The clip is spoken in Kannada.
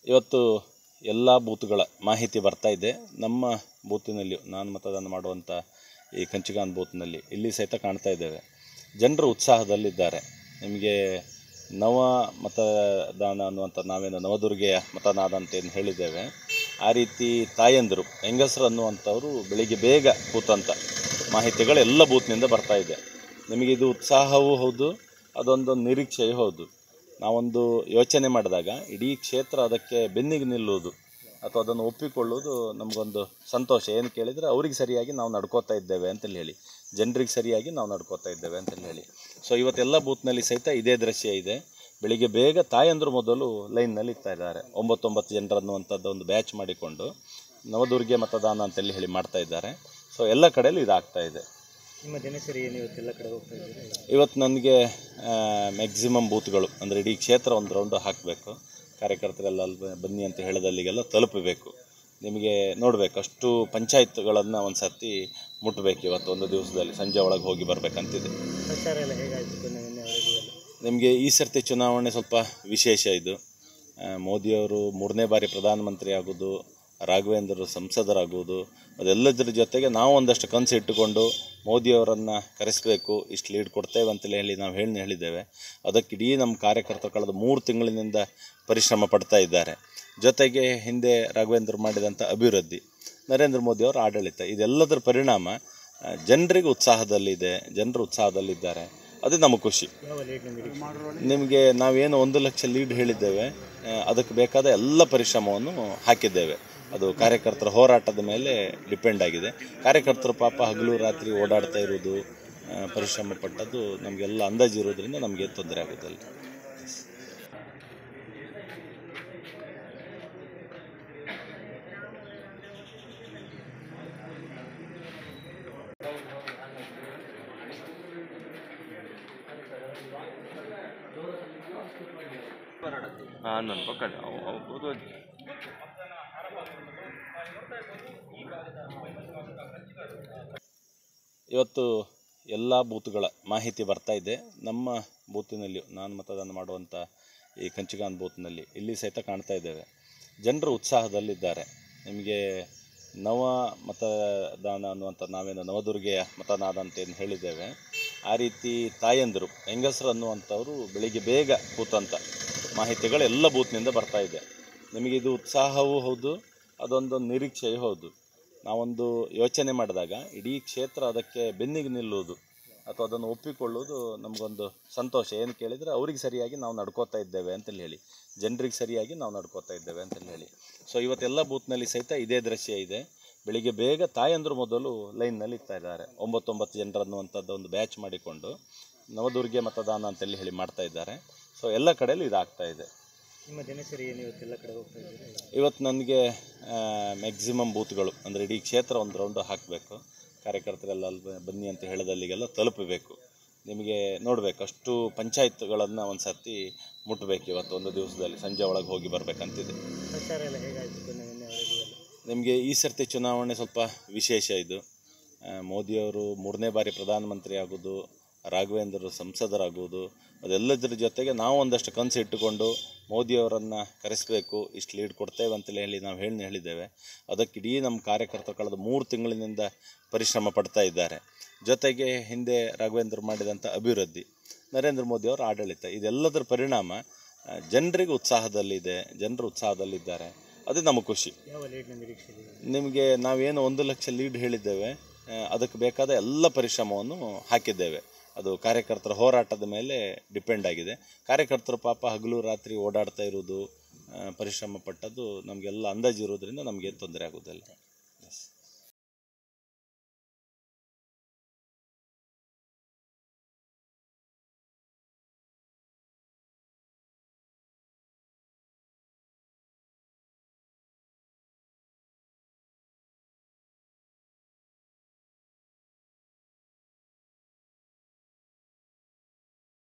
ಇವತ್ತು ಎಲ್ಲ ಬೂತ್ಗಳ ಮಾಹಿತಿ ಬರ್ತಾ ಇದೆ. ನಮ್ಮ ಬೂತಿನಲ್ಲಿಯೂ ನಾನು ಮತದಾನ ಮಾಡುವಂಥ ಈ ಕಂಚಿಗಾನ್ ಬೂತ್ನಲ್ಲಿ ಇಲ್ಲಿ ಸಹಿತ ಕಾಣ್ತಾ ಇದ್ದೇವೆ, ಜನರು ಉತ್ಸಾಹದಲ್ಲಿದ್ದಾರೆ. ನಿಮಗೆ ನವ ಮತದಾನ ಅನ್ನುವಂಥ ನಾವೇನು ನವದುರ್ಗೆಯ ಮತದಾನ ಅಂತೇನು ಹೇಳಿದ್ದೇವೆ, ಆ ರೀತಿ ತಾಯಂದಿರು ಹೆಂಗಸರು ಅನ್ನುವಂಥವರು ಬೆಳಿಗ್ಗೆ ಬೇಗ ಕೂತಂಥ ಮಾಹಿತಿಗಳು ಎಲ್ಲ ಬೂತ್ನಿಂದ ಬರ್ತಾ ಇದೆ. ನಿಮಗಿದು ಉತ್ಸಾಹವೂ ಹೌದು, ಅದೊಂದು ನಿರೀಕ್ಷೆಯೂ ಹೌದು. ನಾವೊಂದು ಯೋಚನೆ ಮಾಡಿದಾಗ ಇಡೀ ಕ್ಷೇತ್ರ ಅದಕ್ಕೆ ಬೆನ್ನಿಗೆ ನಿಲ್ಲುವುದು ಅಥವಾ ಅದನ್ನು ಒಪ್ಪಿಕೊಳ್ಳುವುದು ನಮಗೊಂದು ಸಂತೋಷ. ಏನು ಕೇಳಿದರೆ ಅವ್ರಿಗೆ ಸರಿಯಾಗಿ ನಾವು ನಡ್ಕೋತಾ ಇದ್ದೇವೆ ಅಂತೇಳಿ ಹೇಳಿ, ಜನರಿಗೆ ಸರಿಯಾಗಿ ನಾವು ನಡ್ಕೋತಾ ಇದ್ದೇವೆ ಅಂತೇಳಿ ಹೇಳಿ. ಸೊ ಇವತ್ತೆಲ್ಲ ಬೂತ್ನಲ್ಲಿ ಸಹಿತ ಇದೇ ದೃಶ್ಯ ಇದೆ. ಬೆಳಿಗ್ಗೆ ಬೇಗ ತಾಯಂದರು ಮೊದಲು ಲೈನ್ನಲ್ಲಿ ಇರ್ತಾ ಇದ್ದಾರೆ. 9 ಜನರನ್ನುವಂಥದ್ದು ಒಂದು ಬ್ಯಾಚ್ ಮಾಡಿಕೊಂಡು ನವದುರ್ಗೆ ಮತದಾನ ಅಂತೇಳಿ ಹೇಳಿ ಮಾಡ್ತಾ ಇದ್ದಾರೆ. ಸೊ ಎಲ್ಲ ಕಡೆಯಲ್ಲೂ ಇದಾಗ್ತಾ ಇದೆ. ನಿಮ್ಮ ದಿನಚರಿ ಏನು ಇವತ್ತೆಲ್ಲ ಕಡೆ ಹೋಗ್ತಾ ಇದ್ದೀರಿ? ಇವತ್ತು ನನಗೆ ಮ್ಯಾಕ್ಸಿಮಮ್ ಬೂತ್ಗಳು ಅಂದರೆ ಇಡೀ ಕ್ಷೇತ್ರ ಒಂದು ರೌಂಡು ಹಾಕಬೇಕು. ಕಾರ್ಯಕರ್ತರೆಲ್ಲ ಅಲ್ಲಿ ಬನ್ನಿ ಅಂತ ಹೇಳೋದಲ್ಲಿಗೆಲ್ಲ ತಲುಪಬೇಕು. ನಿಮಗೆ ನೋಡಬೇಕು, ಅಷ್ಟು ಪಂಚಾಯತ್ಗಳನ್ನು ಒಂದು ಸರ್ತಿ ಮುಟ್ಟಬೇಕು. ಇವತ್ತು ಒಂದು ದಿವಸದಲ್ಲಿ ಸಂಜೆ ಒಳಗೆ ಹೋಗಿ ಬರಬೇಕಂತಿದೆ. ಪ್ರಚಾರ ಎಲ್ಲ ಹೇಗಾಯಿತು ನಿನ್ನೆವರೆಗೂ? ನಿಮಗೆ ಈ ಸರ್ತಿ ಚುನಾವಣೆ ಸ್ವಲ್ಪ ವಿಶೇಷ ಇದು. ಮೋದಿಯವರು 3ನೇ ಬಾರಿ ಪ್ರಧಾನಮಂತ್ರಿ ಆಗೋದು, ರಾಘವೇಂದ್ರ ಸಂಸದರಾಗುವುದು, ಅದೆಲ್ಲದರ ಜೊತೆಗೆ ನಾವು ಒಂದಷ್ಟು ಕನಸು ಇಟ್ಟುಕೊಂಡು ಮೋದಿಯವರನ್ನು ಕರೆಸಬೇಕು, ಇಷ್ಟು ಲೀಡ್ ಕೊಡ್ತೇವೆ ಅಂತಲೇ ಹೇಳಿ ನಾವು ಹೇಳಿದ್ದೇವೆ. ಅದಕ್ಕೆ ಇಡೀ ನಮ್ಮ ಕಾರ್ಯಕರ್ತರು ಕಳೆದ 3 ತಿಂಗಳಿನಿಂದ ಪರಿಶ್ರಮ ಪಡ್ತಾ ಇದ್ದಾರೆ. ಜೊತೆಗೆ ಹಿಂದೆ ರಾಘವೇಂದ್ರ ಮಾಡಿದಂಥ ಅಭಿವೃದ್ಧಿ, ನರೇಂದ್ರ ಮೋದಿಯವರ ಆಡಳಿತ, ಇದೆಲ್ಲದರ ಪರಿಣಾಮ ಜನರಿಗೆ ಉತ್ಸಾಹದಲ್ಲಿದೆ, ಜನರು ಉತ್ಸಾಹದಲ್ಲಿದ್ದಾರೆ. ಅದು ನಮಗೆ ಖುಷಿ. ನಿಮಗೆ ನಾವೇನು 1 ಲಕ್ಷ ಲೀಡ್ ಹೇಳಿದ್ದೇವೆ, ಅದಕ್ಕೆ ಬೇಕಾದ ಎಲ್ಲ ಪರಿಶ್ರಮವನ್ನು ಹಾಕಿದ್ದೇವೆ. ಅದು ಕಾರ್ಯಕರ್ತರ ಹೋರಾಟದ ಮೇಲೆ ಡಿಪೆಂಡ್ ಆಗಿದೆ. ಕಾರ್ಯಕರ್ತರು ಪಾಪ ಹಗಲು ರಾತ್ರಿ ಓಡಾಡ್ತಾ ಇರೋದು, ಪರಿಶ್ರಮ ಪಟ್ಟದ್ದು ನಮಗೆಲ್ಲ ಅಂದಾಜು ಇರೋದ್ರಿಂದ ನಮಗೆ ತೊಂದರೆ ಆಗೋದಿಲ್ಲ. ನನ್ನ ಪಕ್ಕ ಇವತ್ತು ಎಲ್ಲ ಬೂತ್ಗಳ ಮಾಹಿತಿ ಬರ್ತಾ ಇದೆ. ನಮ್ಮ ಬೂತಿನಲ್ಲಿಯೂ ನಾನು ಮತದಾನ ಮಾಡುವಂಥ ಈ ಕಂಚಿಗಾನ್ ಬೂತ್ನಲ್ಲಿ ಇಲ್ಲಿ ಸಹಿತ ಕಾಣ್ತಾ ಇದ್ದೇವೆ, ಜನರು ಉತ್ಸಾಹದಲ್ಲಿದ್ದಾರೆ. ನಿಮಗೆ ನವ ಮತದಾನ ಅನ್ನುವಂಥ ನಾವೇನು ನವದುರ್ಗೆಯ ಮತದಾನ ಅಂತೇನು ಹೇಳಿದ್ದೇವೆ, ಆ ರೀತಿ ತಾಯಂದಿರು ಹೆಂಗಸರು ಅನ್ನುವಂಥವರು ಬೆಳಿಗ್ಗೆ ಬೇಗ ಕೂತಂಥ ಮಾಹಿತಿಗಳು ಎಲ್ಲ ಬೂತ್ನಿಂದ ಬರ್ತಾ ಇದೆ. ನಿಮಗಿದು ಉತ್ಸಾಹವೂ ಹೌದು, ಅದೊಂದು ನಿರೀಕ್ಷೆಯೂ ಹೌದು. ನಾವೊಂದು ಯೋಚನೆ ಮಾಡಿದಾಗ ಇಡೀ ಕ್ಷೇತ್ರ ಅದಕ್ಕೆ ಬೆನ್ನಿಗೆ ನಿಲ್ಲುವುದು ಅಥವಾ ಅದನ್ನು ಒಪ್ಪಿಕೊಳ್ಳುವುದು ನಮಗೊಂದು ಸಂತೋಷ. ಏನು ಕೇಳಿದರೆ ಅವ್ರಿಗೆ ಸರಿಯಾಗಿ ನಾವು ನಡ್ಕೋತಾ ಇದ್ದೇವೆ ಅಂತೇಳಿ ಹೇಳಿ, ಜನರಿಗೆ ಸರಿಯಾಗಿ ನಾವು ನಡ್ಕೋತಾ ಇದ್ದೇವೆ ಅಂತೇಳಿ ಹೇಳಿ. ಸೊ ಇವತ್ತೆಲ್ಲ ಬೂತ್ನಲ್ಲಿ ಸಹಿತ ಇದೇ ದೃಶ್ಯ ಇದೆ. ಬೆಳಿಗ್ಗೆ ಬೇಗ ತಾಯಂದರು ಮೊದಲು ಲೈನ್ನಲ್ಲಿ ಇರ್ತಾ ಇದ್ದಾರೆ. 9 ಜನರನ್ನುವಂಥದ್ದು ಒಂದು ಬ್ಯಾಚ್ ಮಾಡಿಕೊಂಡು ನವದುರ್ಗೆ ಮತದಾನ ಅಂತೇಳಿ ಹೇಳಿ ಮಾಡ್ತಾ ಇದ್ದಾರೆ. ಸೊ ಎಲ್ಲ ಕಡೆಯಲ್ಲೂ ಇದಾಗ್ತಾ ಇದೆ. ನಿಮ್ಮ ದಿನಚರಿ ಏನು ಇವತ್ತೆಲ್ಲ ಕಡೆ ಹೋಗ್ತಾ ಇದ್ದೀರಿ? ಇವತ್ತು ನನಗೆ ಮ್ಯಾಕ್ಸಿಮಮ್ ಬೂತ್ಗಳು ಅಂದರೆ ಇಡೀ ಕ್ಷೇತ್ರ ಒಂದು ರೌಂಡು ಹಾಕಬೇಕು. ಕಾರ್ಯಕರ್ತರೆಲ್ಲ ಅಲ್ಲಿ ಬನ್ನಿ ಅಂತ ಹೇಳೋದಲ್ಲಿಗೆಲ್ಲ ತಲುಪಬೇಕು. ನಿಮಗೆ ನೋಡಬೇಕು, ಅಷ್ಟು ಪಂಚಾಯತ್ಗಳನ್ನು ಒಂದು ಸರ್ತಿ ಮುಟ್ಟಬೇಕು. ಇವತ್ತು ಒಂದು ದಿವಸದಲ್ಲಿ ಸಂಜೆ ಒಳಗೆ ಹೋಗಿ ಬರಬೇಕಂತಿದೆ. ಪ್ರಚಾರ ಎಲ್ಲ ಹೇಗಾಯಿತು ನಿನ್ನೆವರೆಗೂ? ನಿಮಗೆ ಈ ಸರ್ತಿ ಚುನಾವಣೆ ಸ್ವಲ್ಪ ವಿಶೇಷ ಇದು. ಮೋದಿಯವರು 3ನೇ ಬಾರಿ ಪ್ರಧಾನಮಂತ್ರಿ ಆಗೋದು, ರಾಘವೇಂದ್ರ ಸಂಸದರಾಗುವುದು, ಅದೆಲ್ಲದರ ಜೊತೆಗೆ ನಾವು ಒಂದಷ್ಟು ಕನಸು ಇಟ್ಟುಕೊಂಡು ಮೋದಿಯವರನ್ನು ಕರೆಸಬೇಕು, ಇಷ್ಟು ಲೀಡ್ ಕೊಡ್ತೇವೆ ಅಂತಲೇ ಹೇಳಿ ನಾವು ಹೇಳಿದ್ದೇವೆ. ಅದಕ್ಕೆ ಇಡೀ ನಮ್ಮ ಕಾರ್ಯಕರ್ತರು ಕಳೆದ 3 ತಿಂಗಳಿನಿಂದ ಪರಿಶ್ರಮ ಪಡ್ತಾ ಇದ್ದಾರೆ. ಜೊತೆಗೆ ಹಿಂದೆ ರಾಘವೇಂದ್ರ ಮಾಡಿದಂಥ ಅಭಿವೃದ್ಧಿ, ನರೇಂದ್ರ ಮೋದಿಯವರ ಆಡಳಿತ, ಇದೆಲ್ಲದರ ಪರಿಣಾಮ ಜನರಿಗೆ ಉತ್ಸಾಹದಲ್ಲಿದೆ, ಜನರು ಉತ್ಸಾಹದಲ್ಲಿದ್ದಾರೆ. ಅದು ನಮಗೆ ಖುಷಿ. ಯಾವ ಲೀಡ್ನ ನಿರೀಕ್ಷೆ? ನಿಮಗೆ ನಾವೇನು 1 ಲಕ್ಷ ಲೀಡ್ ಹೇಳಿದ್ದೇವೆ, ಅದಕ್ಕೆ ಬೇಕಾದ ಎಲ್ಲ ಪರಿಶ್ರಮವನ್ನು ಹಾಕಿದ್ದೇವೆ. ಅದು ಕಾರ್ಯಕರ್ತರ ಹೋರಾಟದ ಮೇಲೆ ಡಿಪೆಂಡ್ ಆಗಿದೆ. ಕಾರ್ಯಕರ್ತರು ಪಾಪ ಹಗಲು ರಾತ್ರಿ ಓಡಾಡ್ತಾ ಇರೋದು, ಪರಿಶ್ರಮ ಪಟ್ಟದ್ದು ನಮಗೆಲ್ಲ ಅಂದಾಜು ಇರೋದ್ರಿಂದ ನಮಗೆ ತೊಂದರೆ ಆಗೋದಿಲ್ಲ.